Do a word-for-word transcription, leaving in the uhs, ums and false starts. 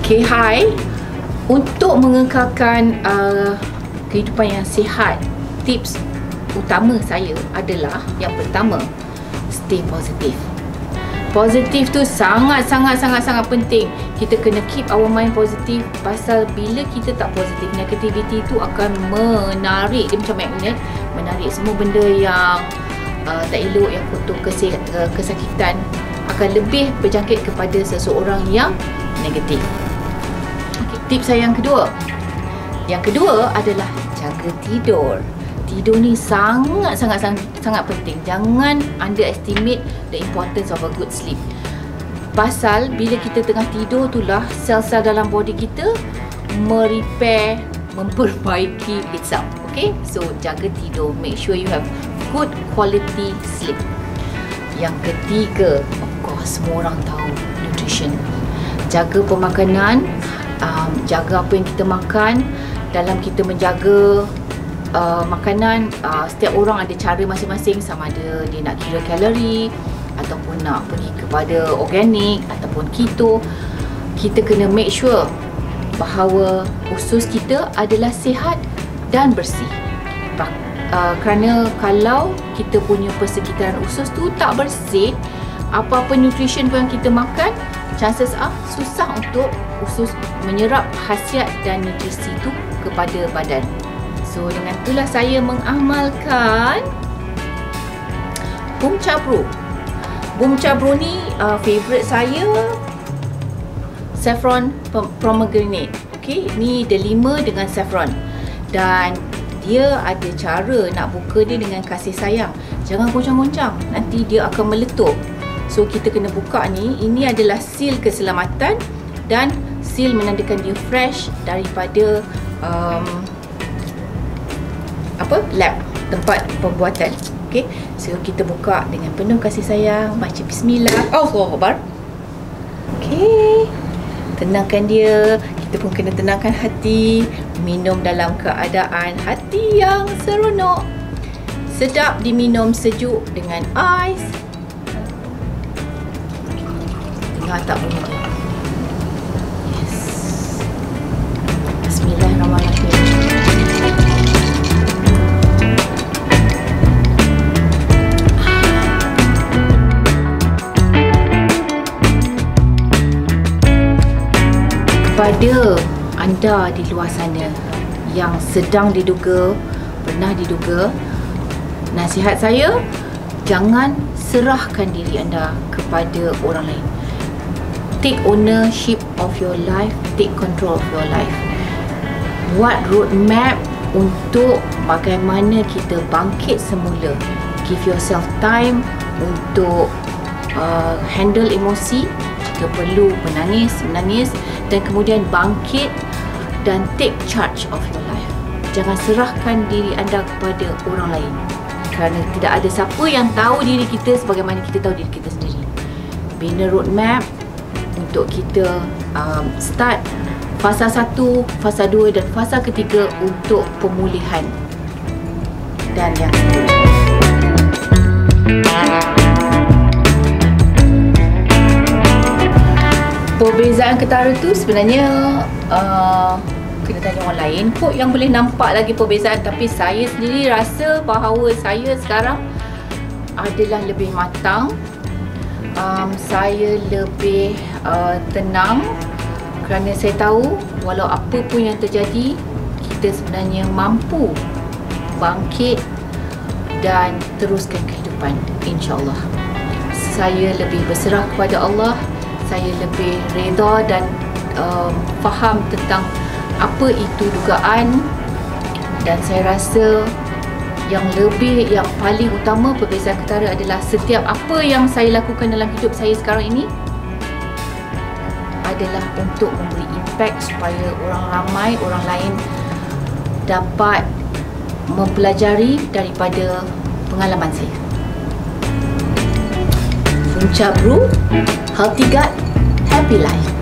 Okay, hai. Untuk mengekalkan uh, kehidupan yang sihat, tips utama saya adalah yang pertama, stay positif. Positif tu sangat-sangat-sangat-sangat penting. Kita kena keep our mind positif. Pasal bila kita tak positif, negativity tu akan menarik. Dia macam magnet, menarik semua benda yang uh, tak elok, yang kotor, kes uh, kesakitan akan lebih berjangkit kepada seseorang yang negatif. Okay, tips saya yang kedua. Yang kedua adalah jaga tidur. Tidur ni sangat-sangat sangat penting. Jangan underestimate the importance of a good sleep. Pasal bila kita tengah tidur itulah sel-sel dalam body kita merepair, memperbaiki itself. Okay, so jaga tidur. Make sure you have good quality sleep. Yang ketiga, of course, semua orang tahu, nutrition. Jaga pemakanan, um, jaga apa yang kita makan. Dalam kita menjaga Uh, makanan, uh, setiap orang ada cara masing-masing, sama ada dia nak kira kalori ataupun nak pergi kepada organik ataupun keto. Kita kena make sure bahawa usus kita adalah sihat dan bersih. Uh, kerana kalau kita punya persekitaran usus tu tak bersih, apa-apa nutrition pun yang kita makan, chances are susah untuk usus menyerap khasiat dan nutrisi tu kepada badan. So, dengan itulah saya mengamalkan Bumcha Bro. Bumcha Bro ni uh, favourite saya, saffron pomegranate. Okay, ni delima dengan saffron. Dan dia ada cara nak buka dia dengan kasih sayang. Jangan goncang-goncang, nanti dia akan meletup. So, kita kena buka ni. Ini adalah seal keselamatan dan seal menandakan dia fresh daripada um, apa lab, tempat pembuatan. Okey, so kita buka dengan penuh kasih sayang, baca bismillah, Allahu Akbar. Okey, tenangkan dia. Kita pun kena tenangkan hati, minum dalam keadaan hati yang seronok. Sedap diminum sejuk dengan ais. Dengar tak bunyi dia? Yes. Bismillahirrahmanirrahim. Kepada anda di luar sana yang sedang diduga, pernah diduga, nasihat saya, jangan serahkan diri anda kepada orang lain. Take ownership of your life, take control of your life. Buat roadmap untuk bagaimana kita bangkit semula. Give yourself time untuk uh, handle emosi. Jika perlu menangis, menangis dan kemudian bangkit dan take charge of your life. Jangan serahkan diri anda kepada orang lain, kerana tidak ada siapa yang tahu diri kita sebagaimana kita tahu diri kita sendiri. Bina roadmap untuk kita um, start fasa satu, fasa dua dan fasa ketiga untuk pemulihan. Dan yang ketiga, perbezaan ketara tu sebenarnya uh, kena tanya orang lain kot yang boleh nampak lagi perbezaan. Tapi saya sendiri rasa bahawa saya sekarang adalah lebih matang. um, Saya lebih uh, tenang, kerana saya tahu walau apa pun yang terjadi, kita sebenarnya mampu bangkit dan teruskan kehidupan, insyaAllah. Saya lebih berserah kepada Allah. Saya lebih reda dan um, faham tentang apa itu dugaan. Dan saya rasa yang lebih, yang paling utama perbezaan ketara adalah setiap apa yang saya lakukan dalam hidup saya sekarang ini adalah untuk memberi impact supaya orang ramai, orang lain dapat mempelajari daripada pengalaman saya. Bumcha Bro, healthy gut, happy life.